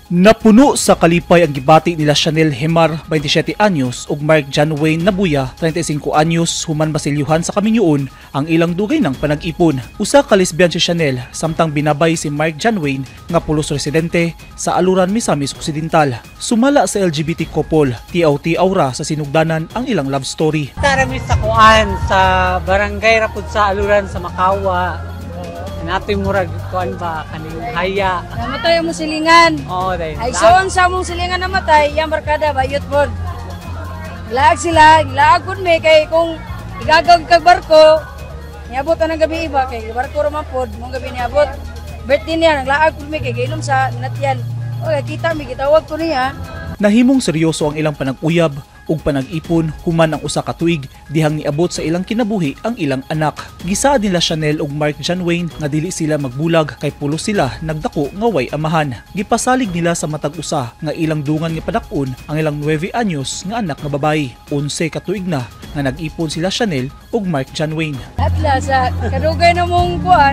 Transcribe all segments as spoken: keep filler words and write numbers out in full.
Napuno sa kalipay ang gibati nila Chanel Hemar, twenty-seven anyos, ug Mark John Wayne Nabuya, thirty-five anyos, human basilyuhan sa Kaminyoon ang ilang dugay ng panag-ipon. Usa ka lesbian si Chanel, samtang binabay si Mark John Wayne nga pulos residente sa Aluran, Misamis Occidental. Sumala sa L G B T couple, tiaw-tiaw ra sa sinugdanan ang ilang love story. Tarami sa kuan sa barangay rapud sa Aluran sa Makawa. Natin murag kuan ba kaning haya. Namatay mo silingan. Oo, dai. Ay soon sa mong silingan namatay, yang barkada bayot pod. Laag sila, laag pod me kay kung igagag kag barko, niabot ang gabi iba kay barko ra man pod, mong gabi niabot. Birthday niya naglaag pod me kay gainom sa natyan. O kita mi gitawag ko niya. Nahimong seryoso ang ilang panag-uyab ug panag-ipon human ang usa ka tuig dihang niabot sa ilang kinabuhi ang ilang anak. Gisaad nila Chanel ug Mark John Wayne nga dili sila magbulag kay pulos sila nagdako nga way amahan. Gipasalig nila sa matag usa nga ilang dungan nga padak-on ang ilang nine anyos nga anak nga babayi. Onse ka tuig na nga nag-ipon sila Chanel ug Mark John Wayne. Atla sa kadugay na mong kuan.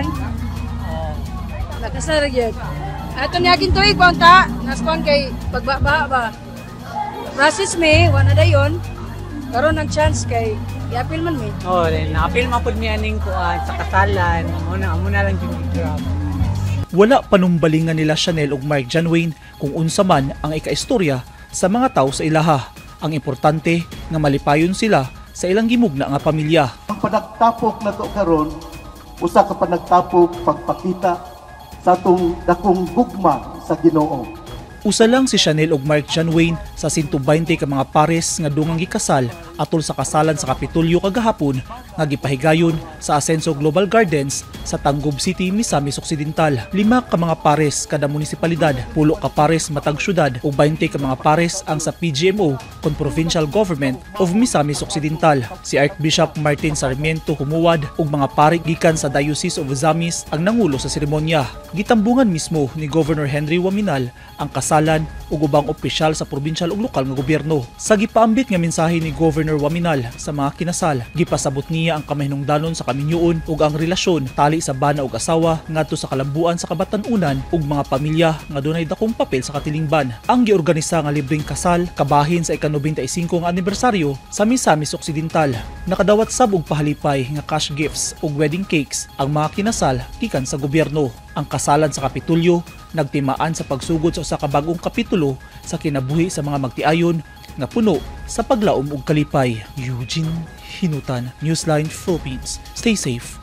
Nakasarag yun. Ato niaging tuig ba ta? Naskuan kay pagbaba ba? Process me, wala na dayon. Karon nag chance kay i-appeal man me. Oo, dai. Na-appeal man pud mi aning kuan sa kasalan. Amo na amo na lang yung grab. Wala panumbalingan nila Chanel ug Mark John Wayne kung unsa man ang ikaistorya sa mga tawo sa ilaha. Ang importante nga malipayon sila sa ilang gimugna nga pamilya. Ang panagtapok na to karon, usa ka panagtapok pagpakita sa atong dakong gugma sa Ginoo. Usa lang si Chanel ug Mark John Wayne sa one hundred twenty ka mga pares nga dungang gikasal atol sa kasalan sa Kapitolyo kagahapon nga gipahigayon sa Asenso Global Gardens sa Tangub City, Misamis Occidental. Lima ka mga pares kada munisipalidad, pulo ka pares matag syudad ug twenty ka mga pares ang sa P G M O kon Provincial Government of Misamis Occidental. Si Archbishop Martin Sarmiento humuwad ug mga pari gikan sa Diocese of Misamis ang nangulo sa seremonya. Gitambungan mismo ni Governor Henry Waminal ang kasalan ug ubang opisyal sa provincial ug lokal nga gobyerno. Sa gipaambit nga mensahe ni Governor Waminal sa mga kinasal, gipasabot niya ang kamahinungdanon sa Kaminyoon ug ang relasyon tali sa bana ug asawa ngadto sa kalambuan sa kabatan-unan ug mga pamilya nga dunay dakong papel sa katilingban. Ang giorganisa nga libreng kasal kabahin sa ika-ninety-five nga anibersaryo sa Misamis Occidental. Nakadawat sab og pahalipay nga cash gifts ug wedding cakes ang mga kinasal gikan sa gobyerno. Ang kasalan sa Kapitolyo nagtimaan sa pagsugod sa usa ka bagong kapitulo sa kinabuhi sa mga magtiayon nga puno sa paglaom ug kalipay. Eugene Hinutan, Newsline Philippines. Stay safe.